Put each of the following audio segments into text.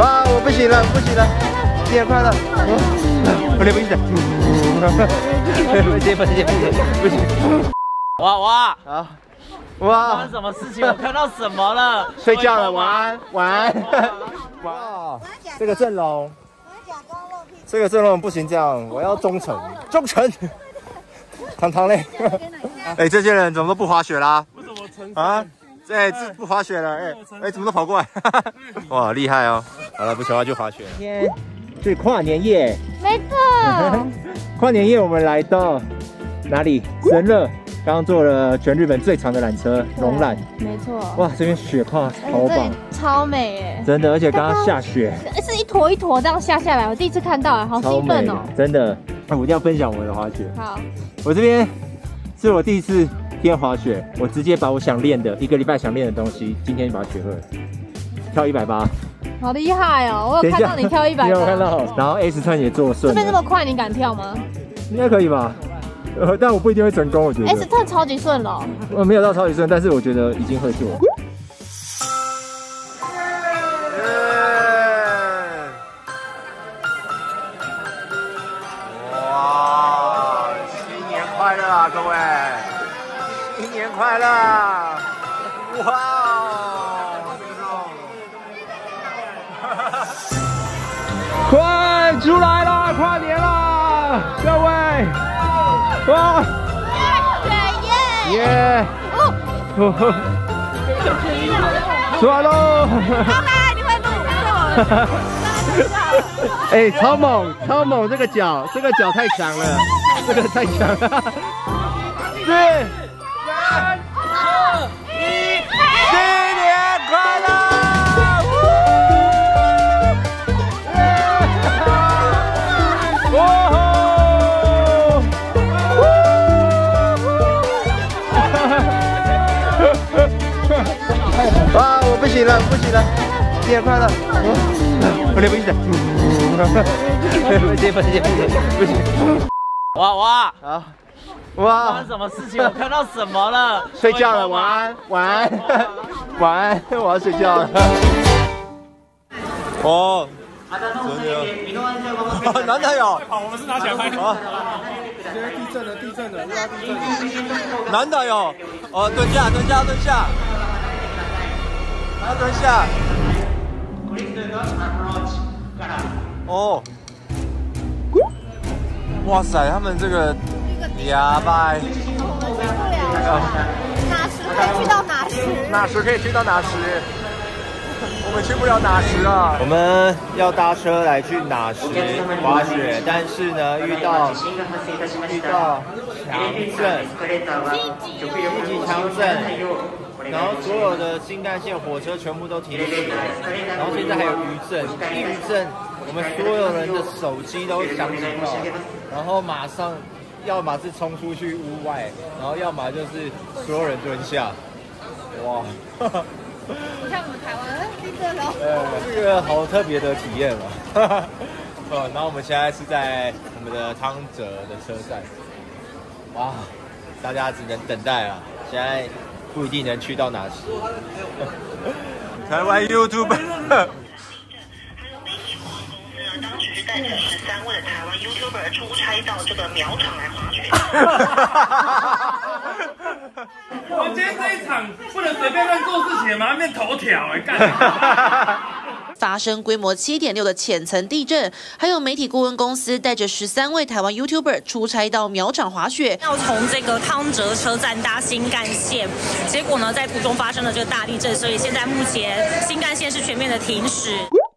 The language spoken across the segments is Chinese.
啊，我不行了，不行了，新年快乐！不行不行，不行！ 哇！ 好， 发生什么事情？我看到什么了？ 睡觉了，晚安，晚安。哇，这个阵容，这个阵容不行，这样我要忠诚。糖嘞，哎，这些人怎么都不滑雪啦？ 为什么成啊？哎，这不滑雪了，哎，怎么都跑过来？哇，厉害哦！好了，不喜欢就滑雪。今天是跨年夜， 没错。 跨年夜我们来到哪里？神乐。刚刚坐了全日本最长的缆车龙缆， 没错。 哇，这边雪况超棒， 超美哎！ 真的，而且刚刚下雪， 是一坨一坨这样下来，我第一次看到，好兴奋哦！ 真的，我一定要分享我的滑雪。 好， 我这边是我第一次天滑雪，我直接把我想练的1个礼拜想练的东西，今天就把它学会了，跳180。 好厉害哦！我有看到你跳180， 你有看到？然后 S turn 也做顺。 这边这么快，你敢跳吗？ 应该可以吧？但我不一定会成功，我觉得。 S turn 超级顺了。 我没有到超级顺，但是我觉得已经会做。哇！新年快乐啊，各位！新年快乐！哇哦！快出来啦！跨年啦，各位！哇！耶！出来喽！ 拜拜，你会录？ 哎，超猛，超猛！这个脚太强了，这个太强了。4、3、2、1，新年快乐！啊，我不行了，不行了，新年快乐！不行，不行！ 哇！ 好， 发生什么事情？我看到什么了？ 睡觉了，晚安，晚安，晚安，我要睡觉了。哦，真的，难得有。 好，我们是拿奖牌。 好，现在地震了，又要地震了。难得有，哦，蹲下，要蹲下。哦，哇塞，他们这个哑巴， 哪时可以去到哪时？ 哪时可以去到哪时？我们去不了哪时啊！我们要搭车来去哪时滑雪，但是呢，遇到强震，积极强震。然后所有的新干线火车全部都停驶，然后现在还有余震，一余震，我们所有人的手机都响警报，然后马上要么是冲出去屋外，然后要么就是所有人蹲下，哇！ 不像我们台湾地震了。 这个好特别的体验嘛。然后我们现在是在我们的汤泽的车站，哇，大家只能等待了，现在。不一定能去到哪时。台湾 YouTube。 当时带着13位的台湾 YouTuber 出差到这个苗场来滑雪。 我们今天这一场不能随便乱做事情，马上变头条哎，干！ 发生规模7.6的浅层地震，还有媒体顾问公司带着13位台湾 YouTuber 出差到苗场滑雪， 要从这个汤泽车站搭新干线，结果呢，在途中发生了这个大地震，所以现在目前新干线是全面的停驶。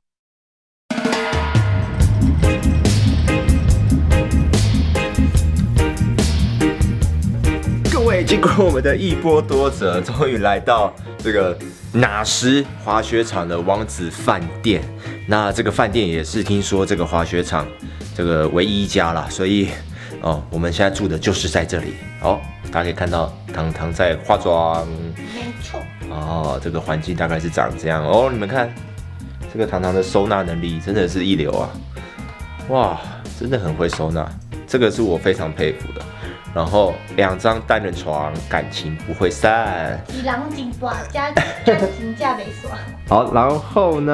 各位，经过我们的一波多折，终于来到这个哪时滑雪场的王子饭店。那这个饭店也是听说这个滑雪场这个唯一一家啦，所以我们现在住的就是在这里。大家可以看到糖糖在化妆， 没错。 这个环境大概是长这样哦。你们看，这个糖糖的收纳能力真的是一流啊！哇，真的很会收纳，这个是我非常佩服的。然后2张单人床，感情不会散。 一人一半，加情价没算。 好，然后呢，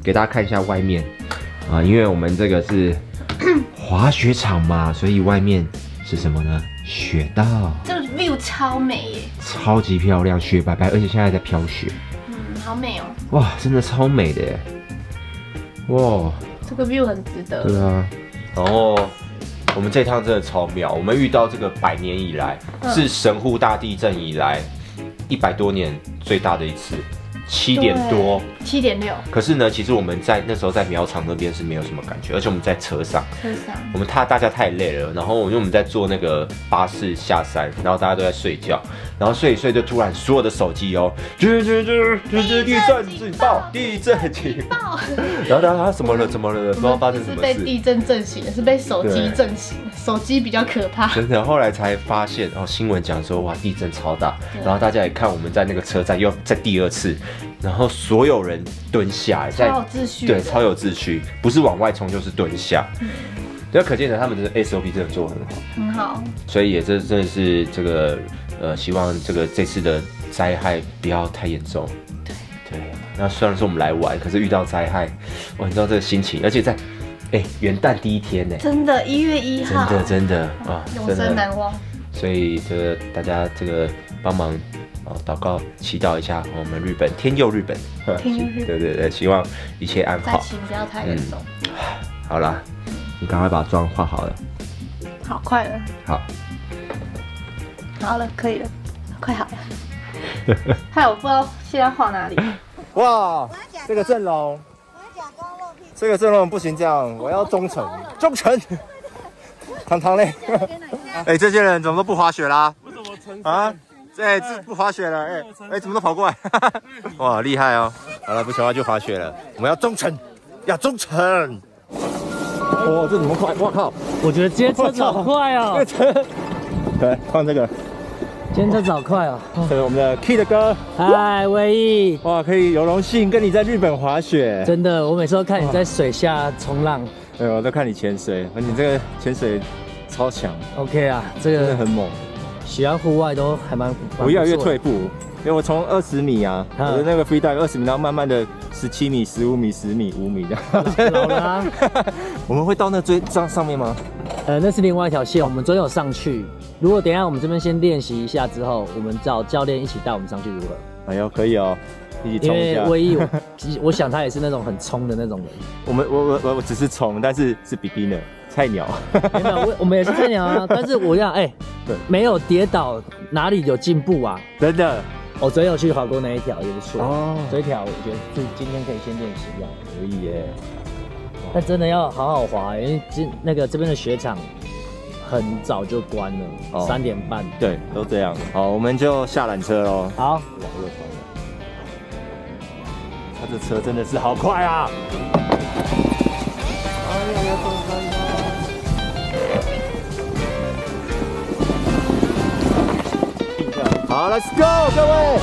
给大家看一下外面啊，因为我们这个是滑雪场嘛，所以外面是什么呢？雪道。 这个 view 超美耶， 超级漂亮，雪白白，而且现在在飘雪。 好美哦。 哇，真的超美的耶！哇， 这个 view 很值得。 对啊，然后我们这趟真的超妙，我们遇到这个100年以来，是神户大地震以来100多年最大的一次，7点多 ，7.6。 可是呢，其实我们在那时候在苗场那边是没有什么感觉，而且我们在车上，我们大家太累了，然后因为我们在坐那个巴士下山，然后大家都在睡觉，然后睡一睡就突然所有的手机哦，地震警报，地震警报，然后大家怎么了？不知道发生什么事。 是被地震震醒的，是被手机震醒的，手机比较可怕。 真的，后来才发现，哦，新闻讲说哇地震超大，然后大家也看我们在那个车站又在第2次。然后所有人蹲下， 超有秩序， 对，超有秩序，不是往外冲就是蹲下，就可见的他们的 SOP 真的做得很好， 很好。所以也真的是这个希望这次的灾害不要太严重。对，那虽然说我们来玩，可是遇到灾害，哇，你知道这个心情，而且在元旦第1天呢， 真的1月1号， 真的啊， 永生难忘。 所以这个大家这个帮忙。祷告、祈祷一下，我们日本天佑日本，对，希望一切安好。 灾情不要太严重。 好啦，你赶快把妆化好了。 好，快了。好了，可以了，快好了。害我不知道现在画哪里。 哇，这个阵容，不行，这样我要忠诚。糖嘞。这些人怎么都不滑雪啦？ 我怎么成啊？这不滑雪了，怎么都跑过来？哇，厉害哦！好了，不喜欢就滑雪了。我们要忠诚，哦，这怎么快？我靠！ 我觉得今天车子好快哦。 这个车，对，放这个。 今天车子好快哦。 这是我们的 Kid 哥。 嗨，威毅。 哇，可以有荣幸跟你在日本滑雪。 真的，我每次都看你在水下冲浪。 对，我都看你潜水，你这个潜水超强。 OK 啊，这个真的很猛。 喜欢户外都还蛮， 我越来越退步，因为我从20米啊，我的那个 free dive 20米，然后慢慢的17米、15米、10米、5米这样。老了啊！我们会到那上面吗？ 那是另外一条线，我们昨天有上去。如果等一下我们这边先练习一下之后，我们找教练一起带我们上去如何？ 哎呦，可以哦，一起冲一下。 因为威毅，我想他也是那种很冲的那种人。 我只是冲，但是是 beginner。菜鸟， 没有，我们也是菜鸟啊。但是我要没有跌倒，哪里有进步啊？ 真的， 我昨天有去滑过那一条，也不错。哦，这一条我觉得是今天可以先练习一下。 可以耶， 但真的要好好滑，因为这边的雪场很早就关了，3点半。 对，都这样。好，我们就下缆车喽。 好。 他这车真的是好快啊！好 ，Let's go， 各位。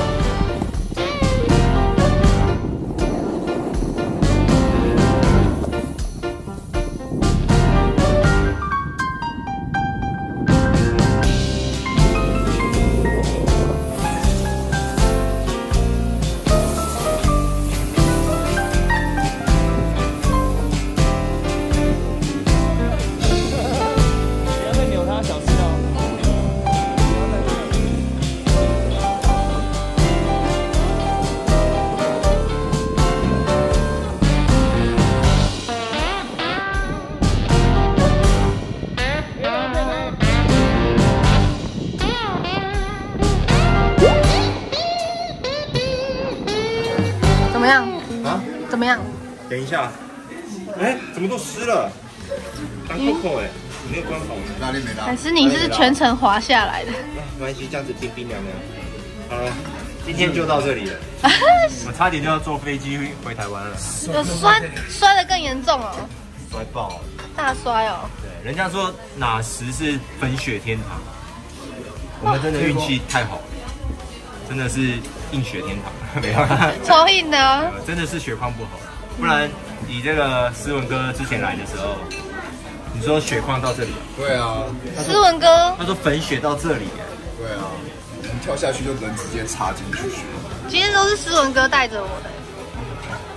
怎么样？ 等一下，怎么都湿了？当 Coco 你没有关好吗？哪里没拉？ 还是你是全程滑下来的？ 没关系，这样子冰冰凉凉。好了，今天就到这里了。我差点就要坐飞机回台湾了。 有摔得更严重哦。 摔爆了。 大摔哦。 对，人家说哪时是粉雪天堂，我们真的运气太好了，真的是硬雪天堂。没有， 超硬的， 真的是雪况不好，不然以这个思文哥之前来的时候，你说雪况到这里， 对啊， 思文哥他说粉雪到这里， 对啊，我们跳下去就人直接插进去雪。 今天都是思文哥带着我的，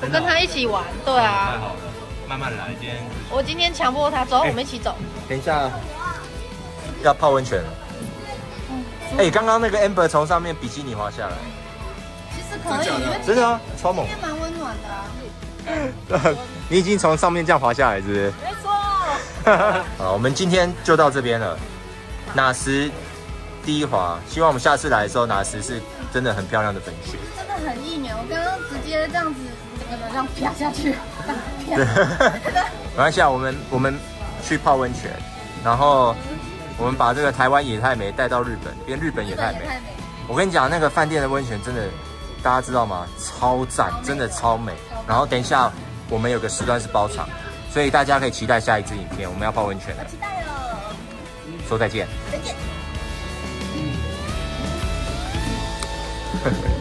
我跟他一起玩，对啊。 太好了，慢慢来，今天。 我今天强迫他走，我们一起走。 等一下，要泡温泉了。哎，刚刚那个 Amber 从上面比基尼滑下来。 其实可以， 真的啊，超猛。 今天蛮温暖的啊。 你已经从上面这样滑下来，是不是？ 没错。 好，我们今天就到这边了。纳什第一滑，希望我们下次来的时候，纳什是真的很漂亮的粉雪。 真的很易秒，我刚刚直接这样子，整个人这样啪下去。 没关系啊，我们去泡温泉，然后我们把这个台湾野太美带到日本，变日本野太美。我跟你讲，那个饭店的温泉真的，大家知道吗？超赞，真的超美。然后等一下我们有个时段是包场，所以大家可以期待下一支影片，我们要泡温泉了。 期待了。 说再见。 再见。